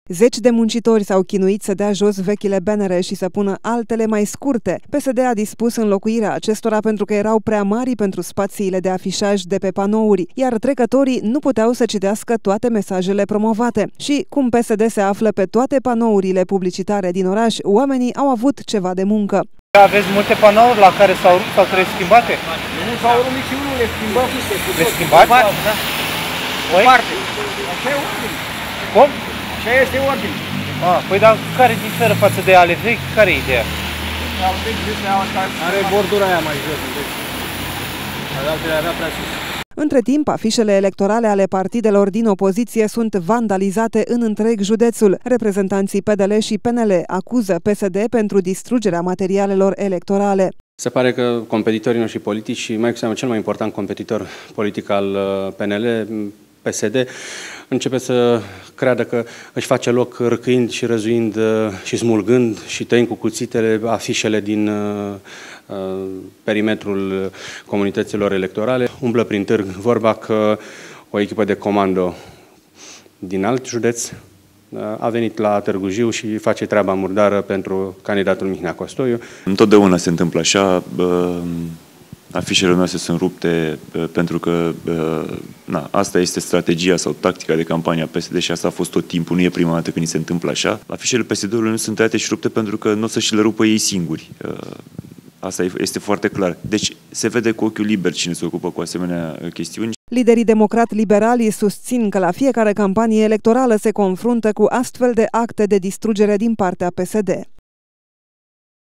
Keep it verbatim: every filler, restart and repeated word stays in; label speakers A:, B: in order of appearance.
A: Zeci de muncitori s-au chinuit să dea jos vechile bannere și să pună altele mai scurte. P S D a dispus înlocuirea acestora pentru că erau prea mari pentru spațiile de afișaj de pe panouri, iar trecătorii nu puteau să citească toate mesajele promovate. Și cum P S D se află pe toate panourile publicitare din oraș, oamenii au avut ceva de muncă.
B: Aveți multe panouri la care s-au rupt sau trebuie schimbate?
C: Nu s-au rupt niciunul, le schimbăm.
B: Le schimbați?
C: Da. O parte. Așa e ordine.
B: Cum?
C: Așa este ordine.
B: Ah, păi dar care diferă față de ale vechi? Care e ideea?
C: Are bordura aia mai jos. Ale altele avea prea sus.
A: Între timp, afișele electorale ale partidelor din opoziție sunt vandalizate în întreg județul. Reprezentanții P D L și P N L acuză P S D pentru distrugerea materialelor electorale.
D: Se pare că competitorii noștri politici și mai cu seamă cel mai important competitor politic al P N L, P S D, începe să creadă că își face loc răcâind și răzuind și smulgând și tăind cu cuțitele afișele din perimetrul comunităților electorale. Umblă prin târg vorba că o echipă de comando din alt județ a venit la Târgu Jiu și face treaba murdară pentru candidatul Mihnea Costoiu.
E: Întotdeauna se întâmplă așa. Afișele noastre sunt rupte pentru că na, asta este strategia sau tactica de campanie a P S D și asta a fost tot timpul, nu e prima dată când se întâmplă așa. Afișele P S D-ului nu sunt tăiate și rupte pentru că nu o să și le rupă ei singuri. Asta este foarte clar. Deci se vede cu ochiul liber cine se ocupă cu asemenea chestiuni.
A: Liderii democrat-liberali susțin că la fiecare campanie electorală se confruntă cu astfel de acte de distrugere din partea P S D.